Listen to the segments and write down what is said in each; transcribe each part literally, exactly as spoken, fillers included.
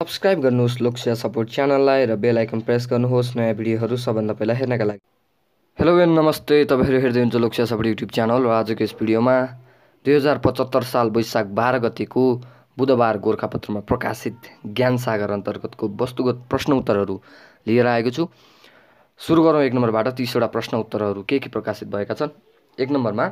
Subscribe गर्नुहोस् Lok Sewa support च्यानललाई र बेल आइकन प्रेस गर्नुहोस् नयाँ भिडियोहरू सबभन्दा पहिला हेर्नका लागि। हेलो एन्ड नमस्ते, तपाईँहरू हेर्दै हुनुहुन्छ लोकसेवा सपोर्ट युट्युब च्यानल र आजको यस भिडियोमा दुई हजार पचहत्तर साल वैशाख बाह्र गतेको बुधबार गोर्खापत्रमा प्रकाशित ज्ञान सागर अन्तर्गतको वस्तुगत प्रश्न उत्तरहरू लिएर आएको छु। सुरु गरौँ एक नम्बरबाट। तीसवटा प्रश्न उत्तरहरू के के प्रकाशित भएका छन्। एक नम्बरमा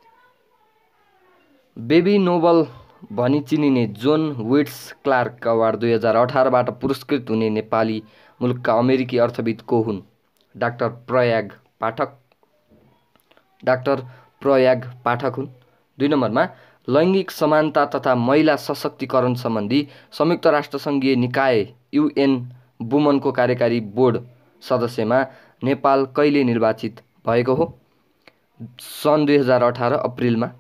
बेबी नोबल भनी चिनिने जोन विट्स क्लार्क अवार्ड दुई हजार अठारबाट पुरस्कृत हुने नेपाली मुलुकका अमेरिकी अर्थविद को हुन्? डाक्टर प्रयाग पाठक डाक्टर प्रयाग पाठक हुन्। दुई नम्बरमा लैङ्गिक समानता तथा महिला सशक्तिकरण सम्बन्धी संयुक्त राष्ट्रसङ्घीय निकाय युएन वुमनको कार्यकारी बोर्ड सदस्यमा नेपाल कहिले निर्वाचित भएको हो? सन् दुई हजार अठार अप्रिलमा।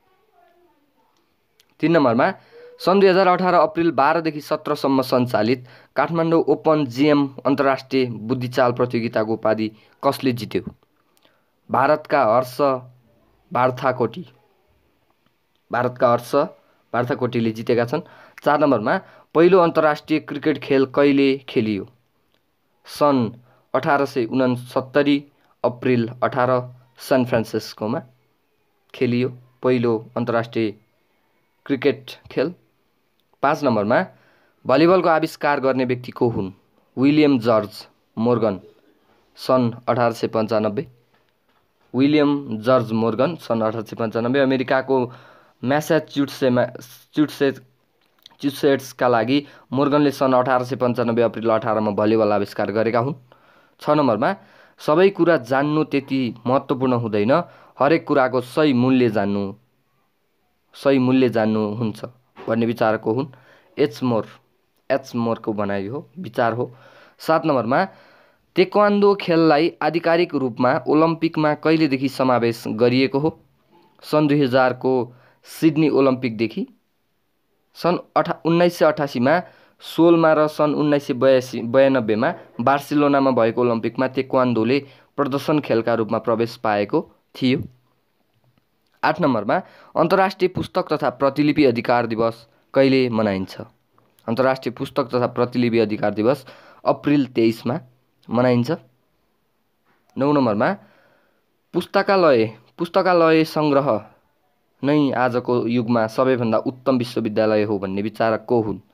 तीन नम्बरमा सन् दुई हजार अठार अप्रिल बाह्रदेखि सत्रसम्म सञ्चालित काठमाडौँ ओपन जिएम अन्तर्राष्ट्रिय बुद्धिचाल प्रतियोगिताको उपाधि कसले जित्यो? भारतका हर्ष बार्थाकोटी भारतका हर्ष बार्थाकोटीले जितेका छन्। चार नम्बरमा पहिलो अन्तर्राष्ट्रिय क्रिकेट खेल कहिले खेलियो? सन् अठार सय उनसत्तरी अप्रिल अठार सान फ्रान्सिस्कोमा खेलियो पहिलो अन्तर्राष्ट्रिय क्रिकेट खेल। पाँच नम्बरमा भलिबलको आविष्कार गर्ने व्यक्ति को हुन्? विलियम जर्ज मोर्गन सन् अठार सय पन्चानब्बे विलियम जर्ज मोर्गन सन् अठार सय पन्चानब्बे अमेरिकाको म्यासाचुसेट्समा च्युसेट्सका लागि मोर्गनले सन् अठार सय पन्चानब्बे अप्रिल अठारमा भलिबल आविष्कार गरेका हुन्। छ नम्बरमा सबै कुरा जान्नु त्यति महत्त्वपूर्ण हुँदैन, हरेक कुराको सही मूल्य जान्नु सही मूल्य जान्नु हुन्छ भन्ने विचार को हुन्? एच मोर एच मोरको भनाइ हो, विचार हो। सात नम्बरमा तेक्वान्दो खेललाई आधिकारिक रूपमा ओलम्पिकमा कहिलेदेखि समावेश गरिएको हो? सन् दुई हजारको सिडनी ओलम्पिकदेखि। सन् अठा उन्नाइस सय अठासीमा सोलमा र सन् उन्नाइस सय बयासी बयानब्बेमा बार्सिलोनामा भएको ओलम्पिकमा तेक्वान्दोले प्रदर्शन खेलका रूपमा प्रवेश पाएको थियो। आठ नम्बरमा अन्तर्राष्ट्रिय पुस्तक तथा प्रतिलिपि अधिकार दिवस कहिले मनाइन्छ? अन्तर्राष्ट्रिय पुस्तक तथा प्रतिलिपि अधिकार दिवस अप्रिल तेइसमा मनाइन्छ। नौ नम्बरमा पुस्तकालय पुस्तकालय सङ्ग्रह नै आजको युगमा सबैभन्दा उत्तम विश्वविद्यालय हो भन्ने विचारक को हुन्?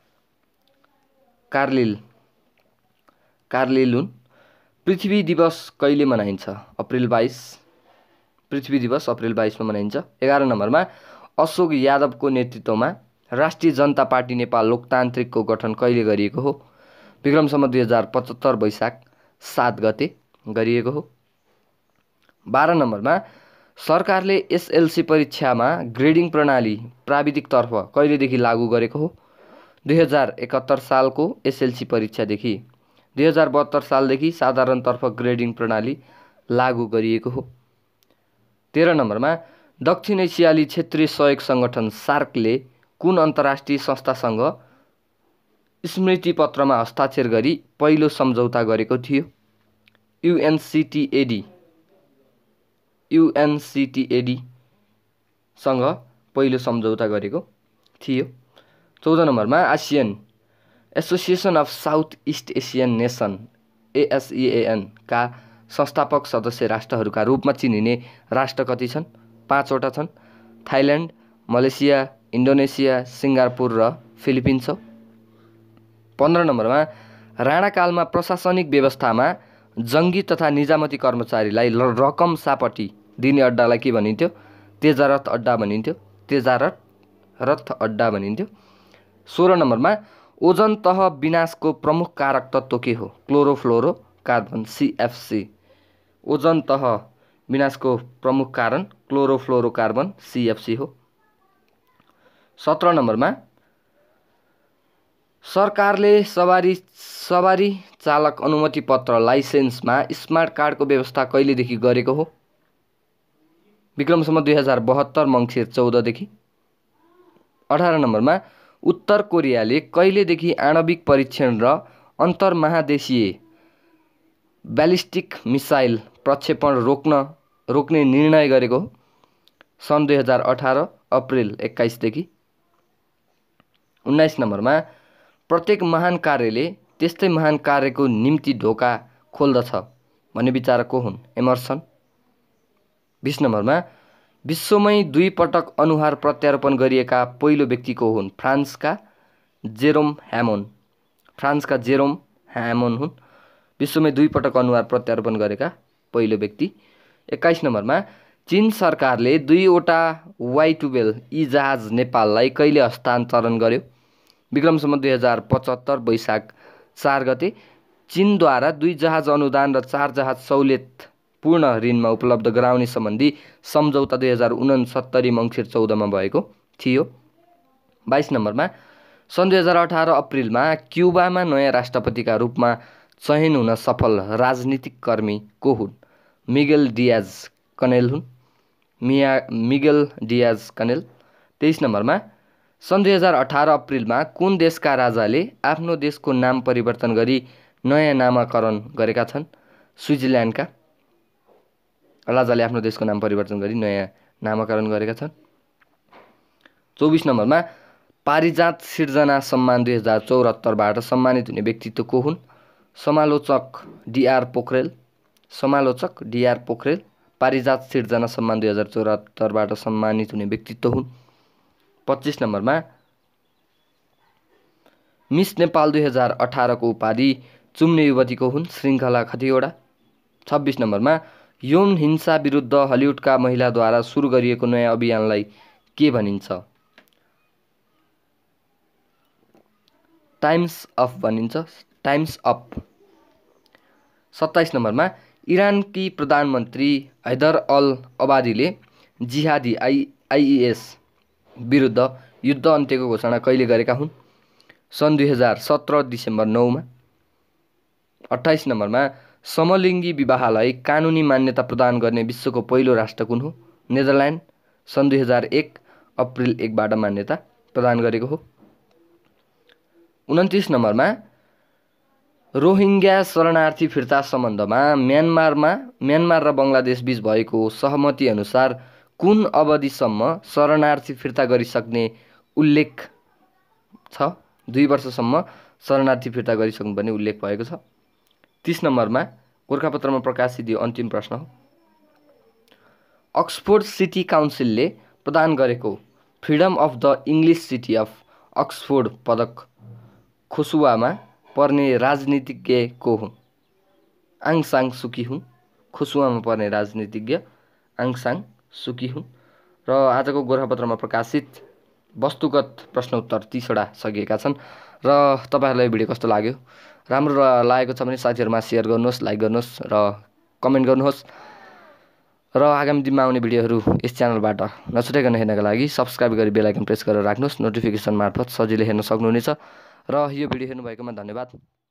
कार्लिल कार्लिल हुन्। पृथ्वी दिवस कहिले मनाइन्छ? अप्रिल बाइस पृथ्वी दिवस अप्रिल बाइसमा मनाइन्छ। एघार नम्बरमा अशोक यादवको नेतृत्वमा राष्ट्रिय जनता पार्टी नेपाल लोकतान्त्रिकको गठन कहिले गरिएको हो? विक्रम सम्वत दुई हजार पचहत्तर वैशाख सात गते गरिएको हो। बाह्र नम्बरमा सरकारले एसएलसी परीक्षामा ग्रेडिङ प्रणाली प्राविधिकतर्फ कहिलेदेखि लागू गरेको हो? दुई हजार एकहत्तर सालको एसएलसी परीक्षादेखि। दुई हजार बहत्तर सालदेखि साधारणतर्फ ग्रेडिङ प्रणाली लागू गरिएको हो। तेह्र नम्बरमा दक्षिण एसियाली क्षेत्रीय सहयोग सङ्गठन सार्कले कुन अन्तर्राष्ट्रिय संस्थासँग स्मृति पत्रमा हस्ताक्षर गरी पहिलो सम्झौता गरेको थियो? युएनसिटिएडी युएनसिटिएडी सँग पहिलो सम्झौता गरेको थियो। चौध नम्बरमा ASEAN Association of South East Asian Nation ASEAN का संस्थापक सदस्य राष्ट्रहरूका रूपमा चिनिने राष्ट्र कति छन्? पाँचवटा छन्। थाइल्यान्ड, मलेसिया, इन्डोनेसिया, सिङ्गापुर र फिलिपिन्स हो। पन्ध्र नम्बरमा राणाकालमा प्रशासनिक व्यवस्थामा जङ्गी तथा निजामती कर्मचारीलाई रकम सापटी दिने अड्डालाई के भनिन्थ्यो? तेजारथ अड्डा भनिन्थ्यो तेजारथ रथ अड्डा भनिन्थ्यो। सोह्र नम्बरमा ओजन तह विनाशको प्रमुख कारक तत्त्व के हो? Chlorofluoro carbon CFC. ओजन तह विनाशको प्रमुख कारण क्लोरोफ्लोरो कार्बन सिएफसी हो। सत्र नम्बरमा सरकारले सवारी सवारी चालक अनुमति पत्र लाइसेन्समा स्मार्ट कार्डको व्यवस्था कहिलेदेखि गरेको हो? विक्रम सम्वत दुई हजार बहत्तर मङ्सिर चौधदेखि। अठार नम्बरमा उत्तर कोरियाले कहिलेदेखि आणविक परीक्षण र अन्तर्महादेशीय ब्यालिस्टिक मिसाइल प्रक्षेपण रोक्न रोक्ने निर्णय गरेको हो? सन् दुई हजार अठार अप्रिल एक्काइसदेखि। उन्नाइस नम्बरमा प्रत्येक महान कार्यले त्यस्तै महान कार्यको निम्ति ढोका खोल्दछ भन्ने विचारक को हुन्? एमर्सन। बीस नम्बरमा विश्वमै दुई पटक अनुहार प्रत्यारोपण गरिएका पहिलो व्यक्ति को हुन्? फ्रान्सका जेरोम ह्यामोन। फ्रान्सका जेरोम ह्यामोन हुन् विश्वमै दुई पटक अनुहार प्रत्यारोपण गरेका पहिलो व्यक्ति। एक्काइस नम्बरमा चीन सरकारले दुईवटा वाई टुवेल्भ यी जहाज नेपाललाई कहिले हस्तान्तरण गर्यो? विक्रमसम्म दुई हजार पचहत्तर वैशाख चार गते चीनद्वारा दुई जहाज अनुदान र चार जहाज सहुलियत पूर्ण ऋणमा उपलब्ध गराउने सम्बन्धी सम्झौता दुई हजार उनसत्तरी मङ्सिर चौधमा भएको थियो। बाइस नम्बरमा सन् दुई हजार अठार अप्रिलमा क्युबामा नयाँ राष्ट्रपतिका रूपमा चयन हुन सफल राजनीतिक कर्मी को हुन्? मिगेल डियाज कनेल हुन्। मिया मिगेल डियाज कनेल। तेइस नम्बरमा सन् दुई हजार अठार अप्रिलमा कुन देशका राजाले आफ्नो देशको नाम परिवर्तन गरी नयाँ नामाकरण गरेका छन्? स्विजरल्यान्डका राजाले आफ्नो देशको नाम परिवर्तन गरी नयाँ नामाकरण गरेका छन्। चौबिस नम्बरमा पारिजात सिर्जना सम्मान दुई हजार चौहत्तरबाट सम्मानित हुने व्यक्तित्व को हुन्? समालोचक डिआर पोखरेल। समालोचक डिआर पोखरेल पारिजात सिर्जना सम्मान दुई हजार चौहत्तरबाट सम्मानित हुने व्यक्तित्व हुन्। पच्चिस नम्बरमा मिस नेपाल दुई हजार अठारको उपाधि चुम्ने युवती को हुन्? श्रृङ्खला खतिवडा। छब्बिस नम्बरमा यौन हिंसा विरुद्ध हलिउडका महिलाद्वारा सुरु गरिएको नयाँ अभियानलाई के भनिन्छ? टाइम्स अफ भनिन्छ। Times of. सत्ताइस नम्बरमा इरानकी प्रधानमन्त्री हैदर अल अबादीले जिहादी आई आइइएस विरुद्ध युद्ध अन्त्यको घोषणा कहिले गरेका हुन्? सन् दुई हजार सत्र डिसेम्बर नौमा। अट्ठाइस नम्बरमा समलिङ्गी विवाहलाई कानुनी मान्यता प्रदान गर्ने विश्वको पहिलो राष्ट्र कुन हो? नेदरल्यान्ड। सन् दुई हजार एक अप्रिल एकबाट मान्यता प्रदान गरेको हो। उन्तिस नम्बरमा रोहिङ्ग्या शरणार्थी फिर्ता सम्बन्धमा म्यानमारमा म्यानमार र बङ्गलादेश बीच भएको सहमति अनुसार कुन अवधिसम्म शरणार्थी फिर्ता गरिसक्ने उल्लेख छ? दुई वर्षसम्म शरणार्थी फिर्ता गरिसक्नुपर्ने उल्लेख भएको छ। तीस नम्बरमा गोरखापत्रमा प्रकाशित यो अन्तिम प्रश्न हो। अक्सफोर्ड सिटी काउन्सिलले प्रदान गरेको freedom of the English city of Oxford पदक खोसुवामा पर्ने राजनीतिज्ञ को हुन्? आङ सान सुकी हुन्। खोसुवामा पर्ने राजनीतिज्ञ आङ सान सुकी हुन्। र आजको गोरखापत्रमा प्रकाशित वस्तुगत प्रश्न उत्तर तीसवटा सकिएका छन्। र तपाईँहरूलाई भिडियो कस्तो लाग्यो? राम्रो लागेको छ भने साथीहरूमा सेयर गर्नुहोस्, लाइक गर्नुहोस् र कमेन्ट गर्नुहोस्। र आगामी दिनमा आउने भिडियोहरू यस च्यानलबाट नछुटाइकन हेर्नका लागि सब्सक्राइब गरी बेल आइकन प्रेस गरेर राख्नुहोस्। नोटिफिकेसन मार्फत सजिलै हेर्न सक्नुहुनेछ। र यो भिडियो हेर्नुभएकोमा धन्यवाद।